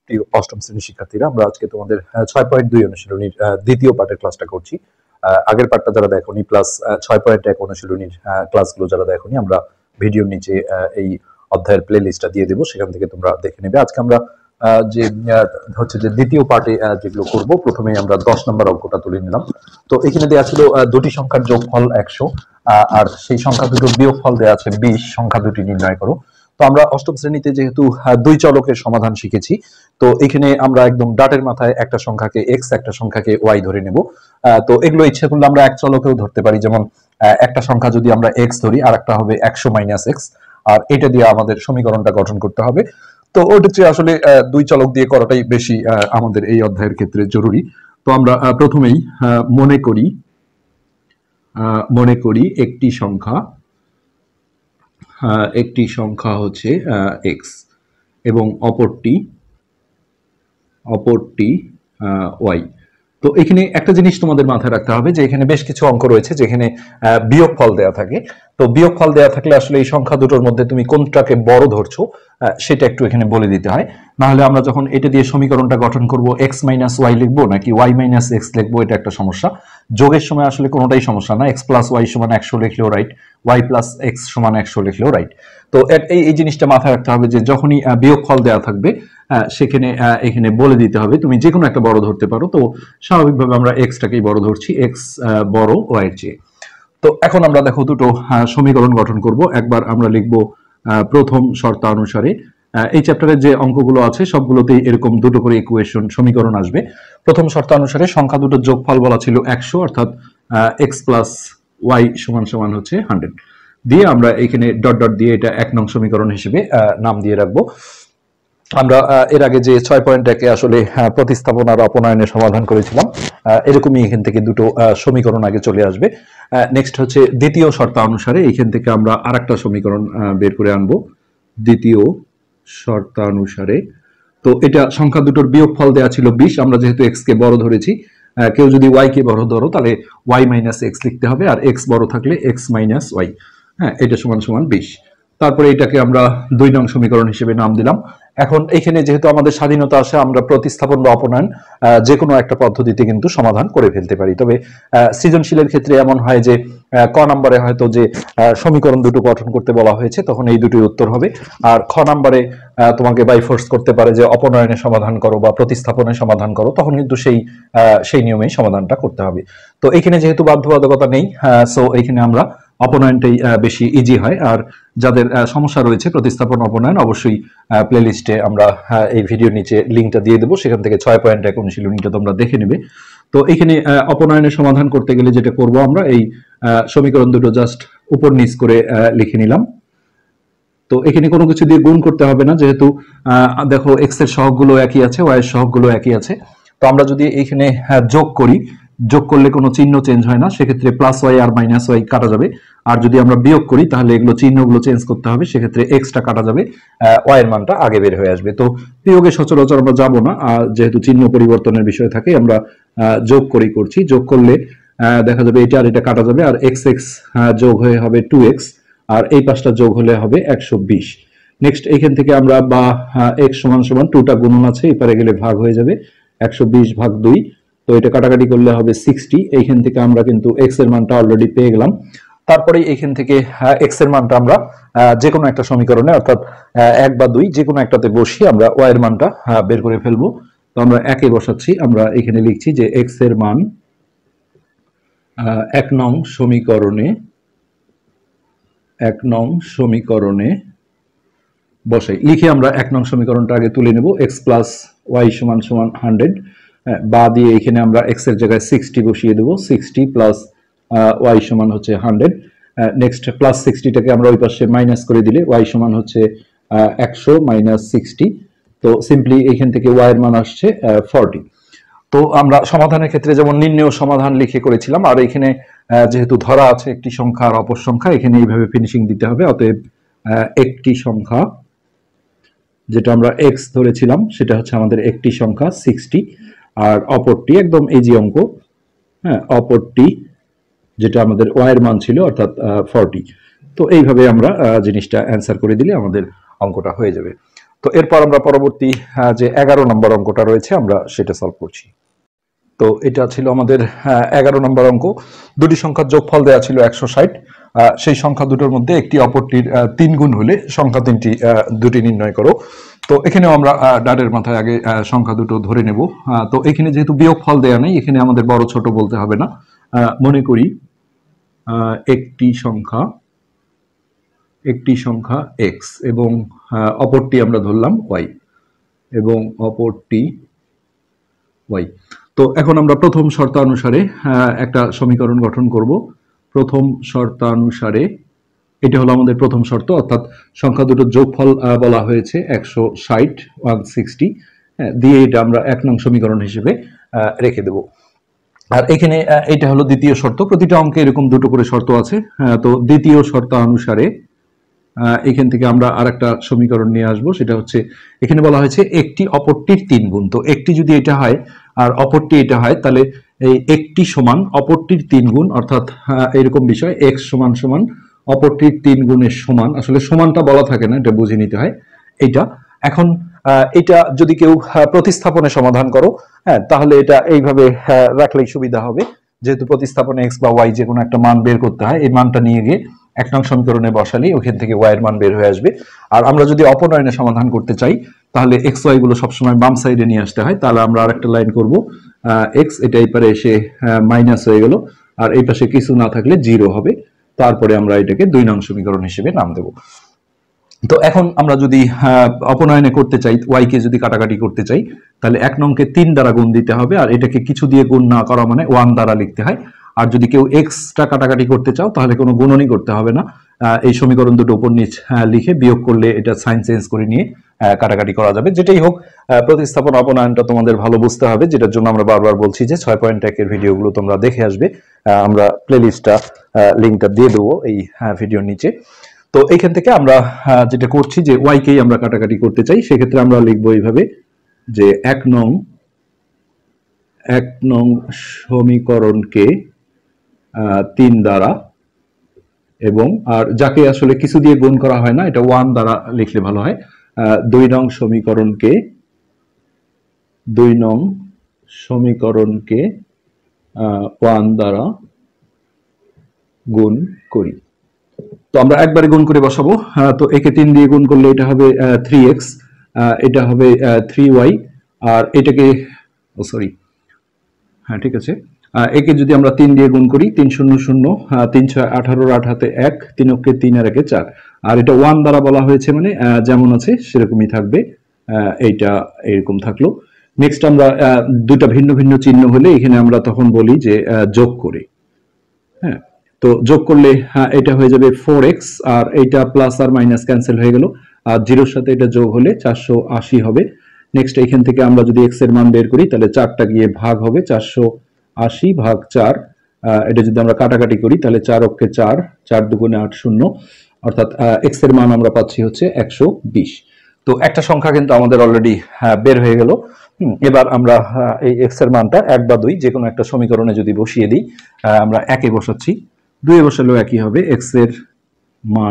প্রিয় অষ্টম শ্রেণীর শিক্ষার্থীরা, আমরা আজকে তোমাদের 6.2 অনুশীলনীর দ্বিতীয় পার্টের ক্লাসটা করছি। আগের পার্টটা যারা দেখোনি প্লাস 6.1 অনুশীলনীর ক্লাসগুলো যারা দেখোনি, আমরা ভিডিওর নিচে এই অধ্যায়ের প্লে লিস্টটা দিয়ে দেবো, সেখান থেকে তোমরা দেখে নেবে। আজকে আমরা যে হচ্ছে যে দ্বিতীয় পার্টে যেগুলো করব, প্রথমে আমরা 10 নম্বর অঙ্কটা তুলে নিলাম। তো এখানে দেওয়া ছিল দুটি সংখ্যার যোগফল 100, আর সেই সংখ্যা দুটোর বিয়োগফল দেওয়া আছে 20, সংখ্যা দুটি নির্ণয় করো। তো আমরা অষ্টম শ্রেণীতে যেহেতু দুই চলকের সমাধান শিখেছি, তো এখানে আমরা একদম ডাটের মাথায় একটা সংখ্যাকে এক্স, একটা সংখ্যাকে ওয়াই ধরে নেব। তো এগুলো ইচ্ছে করলে আমরা এক চলকেও ধরতে পারি, যেমন একটা সংখ্যা যদি আমরা এক্স ধরি আর একটা হবে 100 মাইনাস এক্স, আর এটা দিয়ে আমাদের সমীকরণটা গঠন করতে হবে। তো ওটা চেয়ে আসলে দুই চলক দিয়ে করাটাই বেশি আমাদের এই অধ্যায়ের ক্ষেত্রে জরুরি। তো আমরা প্রথমেই মনে করি একটি সংখ্যা হচ্ছে এক্স এবং অপরটি ওয়াই। তো এখানে একটা জিনিস তোমাদের মাথায় রাখতে হবে যে এখানে বেশ কিছু অঙ্ক রয়েছে যেখানে বিয়োগফল দেয়া থাকে। তো বিয়োগফল দেয়া থাকলে আসলে এই সংখ্যা দুটোর মধ্যে তুমি কোনটাকে বড় ধরছো সেটা একটু এখানে বলে দিতে হয়। না হলে আমরা যখন এটা দিয়ে সমীকরণটা গঠন করব, এক্স মাইনাস ওয়াই লিখবো নাকি ওয়াই মাইনাস এক্স লিখবো, এটা একটা সমস্যা। যোগের সময় আসলে কোনোটাই সমস্যা না, এক্স প্লাস ওয়াই সমান 100 লিখলেও রাইট, ওয়াই প্লাস এক্স সমান 100 লিখলেও রাইট। তো এই জিনিসটা মাথায় রাখতে হবে যে যখনই বিয়োগফল দেওয়া থাকবে সেখানে এখানে বলে দিতে হবে তুমি যে কোনো একটা বড় ধরতে পারো। তো স্বাভাবিকভাবে আমরা এক্সটাকেই বড় ধরছি, এক্স বড় ওয়াই এর চেয়ে। তো এখন আমরা দেখো দুটো সমীকরণ গঠন করব। একবার আমরা লিখব প্রথম শর্তানুসারে। এই চ্যাপ্টারের যে অঙ্কগুলো আছে সবগুলোতেই এরকম দুটো করে ইকুয়েশন সমীকরণ আসবে। প্রথম শর্তানুসারে সংখ্যা দুটোর যোগফল বলা ছিল 100, অর্থাৎ এক্স প্লাস ওয়াই সমান সমান হচ্ছে 100 দিয়ে আমরা এখানে ডট ডট দিয়ে এটা 1 নং সমীকরণ হিসেবে নাম দিয়ে রাখবো। আমরা এর আগে যে 6.1 আসলে প্রতিস্থাপন আর অপনয়নের সমাধান করেছিলাম, এরকমই এখান থেকে দুটো সমীকরণ আগে চলে আসবে। নেক্সট হচ্ছে দ্বিতীয় শর্তানুসারে, এইখান থেকে আমরা আরেকটা সমীকরণ বের করে আনবো দ্বিতীয় শর্তানুসারে। তো এটা সংখ্যা দুটোর বিয়োগফল দেওয়া ছিল 20, আমরা যেহেতু এক্স কে বড় ধরেছি, কেউ যদি ওয়াই কে বড় ধরো তাহলে ওয়াই মাইনাস এক্স লিখতে হবে, আর এক্স বড় থাকলে এক্স মাইনাস ওয়াই। হ্যাঁ, এটা সমান সমান 20। তারপরে এটাকে আমরা 2 নং সমীকরণ হিসেবে নাম দিলাম। এখন এখানে যেহেতু আমাদের স্বাধীনতা আছে, আমরা প্রতিস্থাপন বা অপনয়ন যে কোনো একটা পদ্ধতিতে কিন্তু সমাধান করে ফেলতে পারি। তবে সৃজনশীলের ক্ষেত্রে এমন হয় যে ক নম্বরে হয়তো যে সমীকরণ দুটো গঠন করতে বলা হয়েছে তখন এই দুটোই উত্তর হবে, আর খ নম্বরে তোমাকে বাই ফোর্স করতে পারে যে অপনয়নের সমাধান করো বা প্রতিস্থাপনের সমাধান করো, তখন কিন্তু সেই নিয়মেই সমাধানটা করতে হবে। তো এখানে যেহেতু বাধ্যবাধকতা নেই, সো এখানে আমরা অপনয়নটাই বেশি ইজি হয়। আর যাদের সমস্যা রয়েছে প্রতিস্থাপন অপনয়ন, অবশ্যই প্লে লিস্টে আমরা এই ভিডিওর নিচে লিঙ্কটা দিয়ে দেবো, সেখান থেকে 6.1 অনুশীলনীটা তোমরা দেখে নেবে। তো এখানে অপনয়নের সমাধান করতে গেলে যেটা করব, আমরা এই সমীকরণ দুটো জাস্ট উপর নিচ করে লিখে নিলাম। তো এখানে কোনো কিছু দিয়ে গুণ করতে হবে না, যেহেতু দেখো এক্স এর সহগগুলো একই আছে, ওয়াই এর সহগগুলো একই আছে। তো আমরা যদি এখানে যোগ করলে কোনো চিহ্ন চেঞ্জ হয় না, সেক্ষেত্রে প্লাস ওয়াই আর মাইনাস ওয়াই কাটা যাবে। আর যদি আমরা বিয়োগ করি তাহলে এগুলো চিহ্নগুলো চেঞ্জ করতে হবে, সেক্ষেত্রে এক্সটা কাটা যাবে, ওয়াই এর মানটা আগে বের হয়ে আসবে। তো বিয়োগে সচরাচর আমরা যাবো না, যেহেতু চিহ্ন পরিবর্তনের বিষয় থাকে, আমরা যোগ করছি। যোগ করলে দেখা যাবে এটা আর এটা কাটা যাবে, আর এক্স এক্স যোগ হয়ে হবে 2x, আর এই পাশটা যোগ হলে হবে 120। নেক্সট এখান থেকে আমরা বা x সমান সমান 2টা গুণন আছে, এপারে গেলে ভাগ হয়ে যাবে 120 ভাগ 2। তো এটা কাটাকাটি করলে হবে 60। এইখান থেকে আমরা কিন্তু x এর মানটা অলরেডি পেয়ে গেলাম। তারপরে এইখান থেকে x এর মানটা আমরা যে কোনো একটা সমীকরণে, অর্থাৎ 1 বা 2 যে কোনো একটাতে বসিয়ে আমরা y এর মানটা বের করে ফেলবো। তো আমরা 1 এ বসাচ্ছি, আমরা এখানে লিখছি যে x এর মান 1 নং সমীকরণে বসাই। লিখে আমরা 1 নং সমীকরণটা আগে তুলে নেব। x প্লাস ওয়াই সমান সমান 100, বা দিয়ে এখানে আমরা x এর জায়গায় 60 বসিয়ে দেবো। 60 প্লাস ওয়াই সমান হচ্ছে 100। নেক্সট প্লাস 60টাকে আমরা ওই পাশে মাইনাস করে দিলে ওয়াই সমান হচ্ছে 100 মাইনাস 60। তো সিম্পলি এখান থেকে ওয়াই এর মান আসছে 40। তো আমরা সমাধানের ক্ষেত্রে যেমন নির্ণেয় সমাধান লিখে করেছিলাম, আর এখানে যেহেতু ধরা আছে একটি সংখ্যা আর অপর সংখ্যা, এখানে এইভাবে ফিনিশিং দিতে হবে। অতএব একটি সংখ্যা, যেটা আমরা x ধরেছিলাম সেটা হচ্ছে আমাদের একটি সংখ্যা 60, আর অপরটি একদম ইজি অঙ্ক, হ্যাঁ, অপরটি যেটা আমাদের y এর মান ছিল অর্থাৎ 40। তো এইভাবে আমরা জিনিসটা অ্যান্সার করে দিলে আমাদের অঙ্কটা হয়ে যাবে। তো এরপর আমরা পরবর্তী যে 11 নম্বর অঙ্কটা রয়েছে আমরা সেটা সলভ করছি। তো এটা ছিল আমাদের 11 নম্বর অঙ্ক। দুটি সংখ্যার যোগফল দেওয়া ছিল 160। সেই সংখ্যা দুটোর মধ্যে একটি অপরটির 3 গুণ হলে সংখ্যা দুটি নির্ণয় করো। তো এখানেও আমরা ডাটের মাথায় আগে সংখ্যা দুটো ধরে নেব। তো এখানে যেহেতু বিয়োগফল দেওয়া নেই, এখানে আমাদের বড় ছোট বলতে হবে না। মনে করি একটি সংখ্যা x এবং অপরটি আমরা ধরলাম y এবং অপরটি y। তো এখন আমরা প্রথম শর্তানুসারে একটা সমীকরণ গঠন করব। প্রথম শর্তানুসারে এটা হলো আমাদের প্রথম শর্ত, অর্থাৎ সংখ্যা দুটোর যোগফল বলা হয়েছে 160 দিয়ে এটা আমরা 1 নং সমীকরণ হিসেবে রেখে দেব। আর এখানে এটা হলো দ্বিতীয় শর্ত। প্রতিটা অঙ্কে এরকম দুটো করে শর্ত আছে। তো দ্বিতীয় শর্তানুসারে এখান থেকে আমরা আরেকটা সমীকরণ নিয়ে আসবো। সেটা হচ্ছে এখানে বলা হয়েছে একটি অপরটির 3 গুণ। তো একটি যদি এটা হয় আর অপরটি এটা হয়, তাহলে এই একটি সমান অপরটির 3 গুণ, অর্থাৎ এরকম বিষয় x সমান সমান অপরটির 3 গুণের সমান। আসলে সমানটা বলা থাকে না, এটা বুঝে নিতে হয় এইটা। এখন এটা যদি কেউ প্রতিস্থাপনে সমাধান করো, তাহলে এটা এইভাবে রাখলেই সুবিধা হবে। যেহেতু প্রতিস্থাপনে x বা y যে কোনো একটা মান বের করতে হয়, এই মানটা নিয়ে গিয়ে 1 নং সমীকরণে বসালেই ওখান থেকে y এর মান বের হয়ে আসবে। আর আমরা যদি অপনয়নে সমাধান করতে চাই, তাহলে x y গুলো সবসময় বাম সাইডে নিয়ে আসতে হয়। তাহলে আমরা আরেকটা লাইন করব, x এটা এই পারে এসে মাইনাস হয়ে গেল, আর এই পাশে কিছু না থাকলে 0 হবে। তারপরে আমরা এটাকে 2 নং সমীকরণ হিসেবে নাম দেব। তো এখন আমরা যদি অপনয়নে করতে চাই, y কে যদি কাটাকাটি করতে চাই, তাহলে 1 নংকে 3 দ্বারা গুণ দিতে হবে, আর এটাকে কিছু দিয়ে গুণ না করা মানে 1 দ্বারা লিখতে হয়। আর যদি কেউ এক্সটা কাটাকাটি করতে চাও, তাহলে কোনো গুণনই করতে হবে না। এই সমীকরণ দুটো উপর নিচ লিখে বিয়োগ করলে এটা সাইন চেঞ্জ করে নিয়ে কাটাকাটি করা যাবে। যেটাই হোক, প্রতিস্থাপন অপনয়নটা তোমাদের ভালো বুঝতে হবে, যেটার জন্য আমরা বারবার বলছি যে 6.1 এর ভিডিওগুলো তোমরা দেখে আসবে। আমরা প্লেলিস্টটা লিঙ্কটা দিয়ে দেবো এই ভিডিওর নিচে। তো এইখান থেকে আমরা যেটা করছি যে y কেই আমরা কাটাকাটি করতে চাই, সেক্ষেত্রে আমরা লিখবো এইভাবে যে 1 নং সমীকরণকে 3 দ্বারা, এবং আর যাকে আসলে কিছু দিয়ে গুণ করা হয় না, এটা 1 দ্বারা লিখলে ভালো হয়। 2 নং সমীকরণকে 1 দ্বারা গুণ করি। তো আমরা একবারে গুণ করে বসাবো। তো একে 3 দিয়ে গুণ করলে এটা হবে 3x, এটা হবে 3y, আর এটাকে ঠিক আছে, একে যদি আমরা 3 দিয়ে গুণ করি, 3 0 0, 3 6 18, 8 হাতে 1, 3 অক্ষে 3 আর 1 4। আর এটা 1 দ্বারা বলা হয়েছে মানে যেমন আছে সেরকমই থাকবে, এইটা এরকম থাকলো। নেক্সট আমরা দুটা ভিন্ন ভিন্ন চিহ্ন হলে এখানে আমরা তখন বলি যে যোগ করে। হ্যাঁ, তো যোগ করলে এটা হয়ে যাবে 4x, আর এইটা প্লাস আর মাইনাস ক্যান্সেল হয়ে গেল, আর 0-র সাথে এটা যোগ হলে 480 হবে। নেক্সট এখান থেকে আমরা যদি x এর মান বের করি, তাহলে 4টা গিয়ে ভাগ হবে, 480 ভাগ 4। এটা যদি আমরা কাটাকাটি করি, তাহলে 4 অক্ষে 4, 4 দুগুণে 8 0, অর্থাৎ x এর মান আমরা পাচ্ছি হচ্ছে 120। তো একটা সংখ্যা কিন্তু আমাদের অলরেডি বের হয়ে গেল। এবার আমরা এই x এর মানটা 1 বা 2 যে কোনো একটা সমীকরণে যদি বসিয়ে দিই, আমরা 1 এ বসাচ্ছি, 2 এ বসালেও একই হবে। x এর মান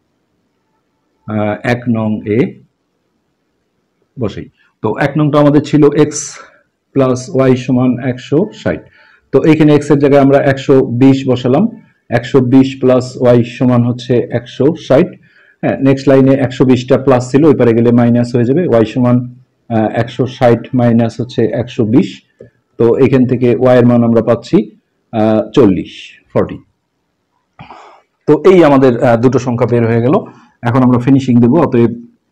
1 নং এ বসাই। তো 1 নংটা আমাদের ছিল x প্লাস y সমান 160। তো এইখানে x এর জায়গায় আমরা 120 বসালাম, 120 প্লাস y সমান হচ্ছে 160। হ্যাঁ, নেক্সট লাইনে 120টা প্লাস ছিল, ওই পারে গেলে মাইনাস হয়ে যাবে, y সমান 160 মাইনাস হচ্ছে 120। তো এখান থেকে y এর মান আমরা পাচ্ছি 40। তো এই আমাদের দুটো সংখ্যা বের হয়ে গেল। এখন আমরা ফিনিশিং দেব। অতএব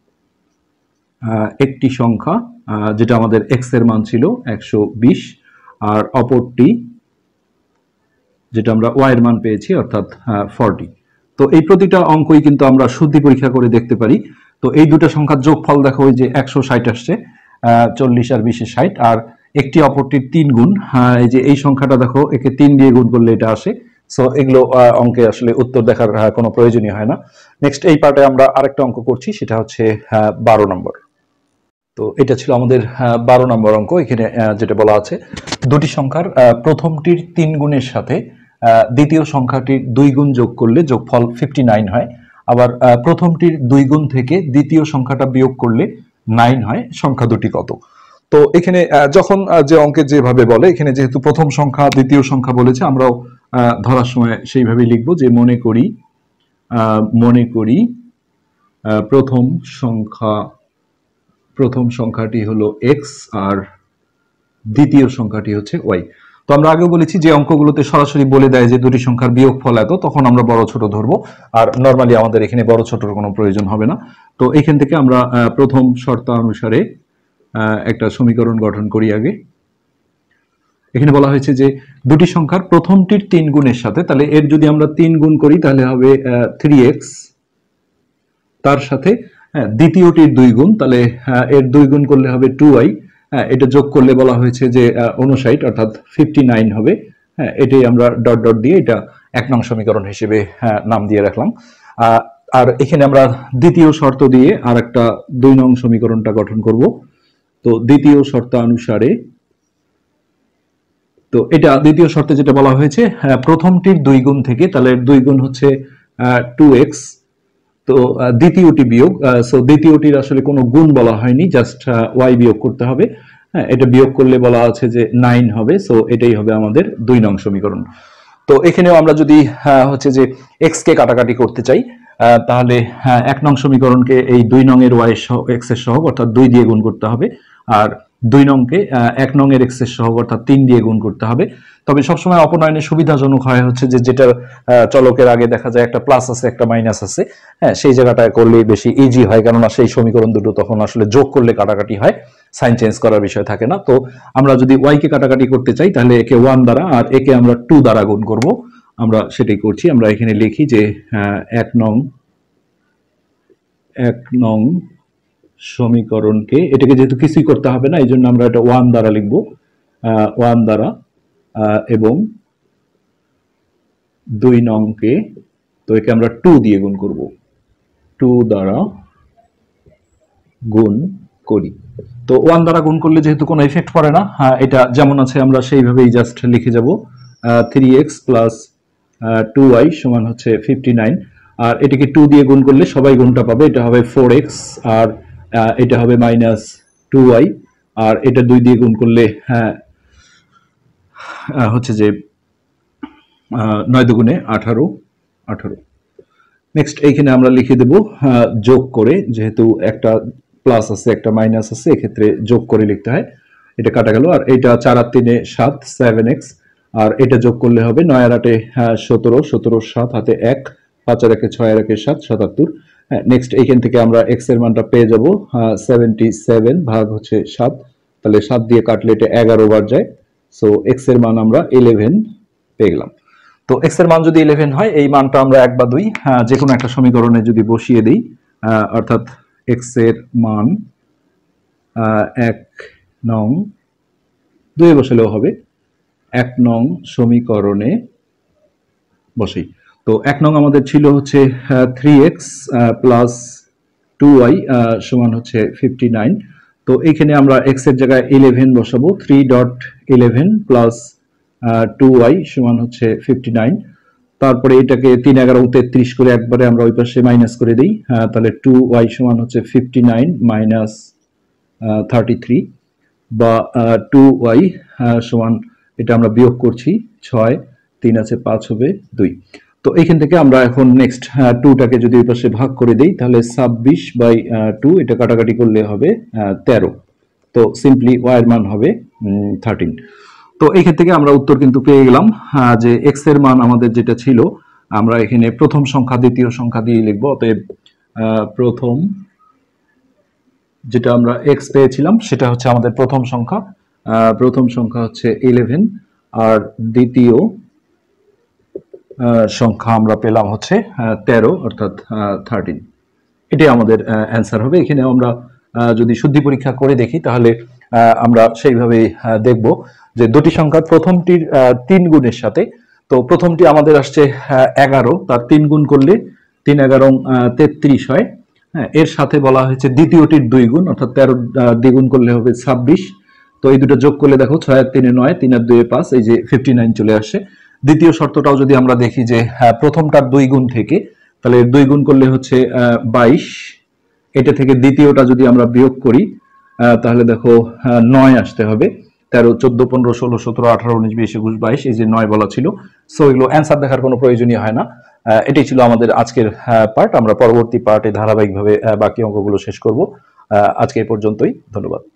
একটি সংখ্যা যেটা আমাদের x এর মান ছিল 120, আর অপরটি যেটা আমরা y এর মান পেয়েছি অর্থাৎ 40। তো এই প্রতিটা অঙ্কই কিন্তু আমরা শুদ্ধি পরীক্ষা করে দেখতে পারি। তো এই দুটো সংখ্যার যোগফল দেখো, ওই যে 160 আসছে, 40 আর 20 60, আর একটি অপরটির 3 গুণ। এই যে এই সংখ্যাটা দেখো, একে 3 দিয়ে গুণ করলে এটা আসে। সো এগুলো অঙ্কে আসলে উত্তর দেখার কোনো প্রয়োজনই হয় না। নেক্সট এই পার্টে আমরা আরেকটা অঙ্ক করছি, সেটা হচ্ছে 12 নম্বর। তো এটা ছিল আমাদের 12 নম্বর অঙ্ক। এখানে যেটা বলা আছে, দুটি সংখ্যার প্রথমটির 3 গুণের সাথে দ্বিতীয় সংখ্যাটির 2 গুণ যোগ করলে যোগফল 59 হয়। আবার প্রথমটির 2 গুণ থেকে দ্বিতীয় সংখ্যাটা বিয়োগ করলে 9 হয়, সংখ্যা দুটি কত? তো এখানে যখন যে অঙ্কে যেভাবে বলে, এখানে যেহেতু প্রথম সংখ্যা দ্বিতীয় সংখ্যা বলেছে, আমরাও ধরার সময় সেইভাবেই লিখবো যে মনে করি প্রথম সংখ্যাটি হলো x আর দ্বিতীয় সংখ্যাটি হচ্ছে y। তো আমরা আগেও বলেছি যে অঙ্কগুলোতে সরাসরি বলে দেয় যে দুটি সংখ্যার বিয়োগফল এত, তখন আমরা বড় ছোট ধরবো, আর নরমালি আমাদের এখানে বড় ছোটর কোনো প্রয়োজন হবে না। তো এখান থেকে আমরা প্রথম শর্তানুসারে একটা সমীকরণ গঠন করি আগে। এখানে বলা হয়েছে যে দুটি সংখ্যার প্রথমটির 3 গুণের সাথে, তাহলে এর যদি আমরা 3 গুণ করি তাহলে হবে 3x, তার সাথে দ্বিতীয়টির 2 গুণ, তাহলে এর 2 গুণ করলে হবে 2y, এটা যোগ করলে বলা হয়েছে যে 59 অর্থাৎ 59 হবে। এটাই আমরা ডট ডট দিয়ে এটা 1 নং সমীকরণ হিসেবে নাম দিয়ে রাখলাম। আর এখানে আমরা দ্বিতীয় শর্ত দিয়ে আর একটা 2 নং সমীকরণটা গঠন করব। তো দ্বিতীয় শর্তানুসারে, তো এটা দ্বিতীয় শর্তে যেটা বলা হয়েছে প্রথমটির 2 গুণ থেকে, তাহলে 2 গুণ হচ্ছে 2x, তো দ্বিতীয়টি বিয়োগ, সো দ্বিতীয়টির আসলে কোনো গুণ বলা হয়নি, জাস্ট y বিয়োগ করতে হবে। এটা বিয়োগ করলে বলা আছে যে 9 হবে, সো এটাই হবে আমাদের 2 নং সমীকরণ। তো এখানেও আমরা যদি হচ্ছে যে x কে কাটাকাটি করতে চাই, তাহলে 1 নং সমীকরণকে এই 2 নং এর y x এর সহগ অর্থাৎ 2 দিয়ে গুণ করতে হবে, আর 2 নংকে 1 নং এর x এর সহগ অর্থাৎ 3 দিয়ে গুণ করতে হবে। তবে সবসময় অপনয়নে সুবিধাজনক হয় হচ্ছে যে যেটা চলকের আগে দেখা যায় একটা প্লাস আছে একটা মাইনাস আছে, সেই জায়গাটায় করলে বেশি ইজি হয়, কেননা সেই সমীকরণ দুটো তখন আসলে যোগ করলে কাটাকাটি হয়, সাইন চেঞ্জ করার বিষয় থাকে না। তো আমরা যদি y কে কাটাকাটি করতে চাই তাহলে একে 1 দ্বারা আর একে আমরা 2 দ্বারা গুণ করব, আমরা সেটাই করছি। আমরা এখানে লিখি যে 1 নং সমীকরণকে, এটাকে যেহেতু কিছুই করতে হবে না এই জন্য আমরা এটা 1 দ্বারা লিখব, 1 দ্বারা, এবং 2 নংকে, তো একে আমরা 2 দিয়ে গুণ করব, 2 দ্বারা গুণ করি। তো 1 দ্বারা গুণ করলে যেহেতু কোনো এফেক্ট পড়ে না, এটা যেমন আছে আমরা সেইভাবেই জাস্ট লিখে যাব 3x প্লাস 2y সমান হচ্ছে 59, আর এটাকে 2 দিয়ে গুণ করলে সবাই গুণটা পাবে, এটা হবে 4x, আর এটা হবে মাইনাস 2y, আর এটা 2 দিয়ে গুণ করলে হচ্ছে যে 9 দুগুণে 18। নেক্সট এইখানে আমরা লিখে দেব যোগ করে, যেহেতু একটা প্লাস আছে একটা মাইনাস আছে, এক্ষেত্রে যোগ করে লিখতে হয়, এটা কাটা গেল। আর এটা 4 আর 3 7, 7x, আর এটা যোগ করলে হবে 9 আর 8 17, 17 7 হাতে 1, 5 আর 1 6 আর 1 7, 77। নেক্সট এইখান থেকে আমরা x এর মানটা পেয়ে যাব 77 ভাগ হচ্ছে 7, তাহলে 7 দিয়ে কাটলে এটা 11 বার যায়, সো x এর মান আমরা 11 পেয়ে গেলাম। তো x এর মান যদি 11 হয়, এই মানটা আমরা 1 বা 2 যে কোনো একটা সমীকরণে যদি বসিয়ে দিই, অর্থাৎ x এর মান 1 নং, 2 এ বসালেও হবে, 1 নং সমীকরণে বসাই। তো 1 নং আমাদের ছিল হচ্ছে 3x প্লাস 2y সমান হচ্ছে 59। তো এইখানে আমরা x এর জায়গায় 11 বসাবো, 3.11 প্লাস 2y সমান হচ্ছে 59। তারপরে এটাকে 3 11 33 করে একবারে আমরা ওই পাশে মাইনাস করে দিই, তাহলে 2y সমান হচ্ছে 59 মাইনাস 33, বা 2y সমান, এটা আমরা বিয়োগ করছি 6, 3 আছে 5 হবে 2। তো এইখান থেকে আমরা এখন নেক্সট 2টাকে যদি ওই পাশে ভাগ করে দিই তাহলে 26/2, এটা কাটাকাটি করলে হবে 13। তো সিম্পলি y এর মান হবে 13। তো এইখান থেকে আমরা উত্তর কিন্তু পেয়ে গেলাম যে x এর মান আমাদের যেটা ছিল, আমরা এখানে প্রথম সংখ্যা দ্বিতীয় সংখ্যা দিয়ে লিখবো। অতএব প্রথম যেটা আমরা x পেয়েছিলাম সেটা হচ্ছে আমাদের প্রথম সংখ্যা হচ্ছে 11, আর দ্বিতীয় সংখ্যা আমরা পেলাম হচ্ছে 13 অর্থাৎ 13। এটাই আমাদের অ্যান্সার হবে। এখানে আমরা যদি শুদ্ধি পরীক্ষা করে দেখি তাহলে আমরা সেইভাবে দেখব যে দুটি সংখ্যার প্রথমটির 3 গুণের সাথে, তো প্রথমটি আমাদের আসছে 11, তার 3 গুণ করলে 3 11 33 হয়। এর সাথে বলা হয়েছে দ্বিতীয়টির 2 গুণ অর্থাৎ 13 দ্বিগুণ করলে হবে 26। তো এই দুটো যোগ করলে দেখো 6 আর 3 9, 3 আর 2 5, এই যে 59 চলে আসে। দ্বিতীয় শর্তটাও যদি আমরা দেখি যে প্রথমটার 2 গুণ থেকে, তাহলে 2 গুণ করলে হচ্ছে 22, এটা থেকে দ্বিতীয়টা যদি আমরা বিয়োগ করি তাহলে দেখো 9 আসতে হবে। 13, 14, 15, 16, 17, 18, 19, 20, 21, 22, এই যে 9 বলা ছিল। সো এগুলো অ্যান্সার দেখার কোনো প্রয়োজনই হয় না। এটাই ছিল আমাদের আজকের পার্ট। আমরা পরবর্তী পার্টে ধারাবাহিকভাবে বাকি অঙ্কগুলো শেষ করব। আজকে এই পর্যন্তই, ধন্যবাদ।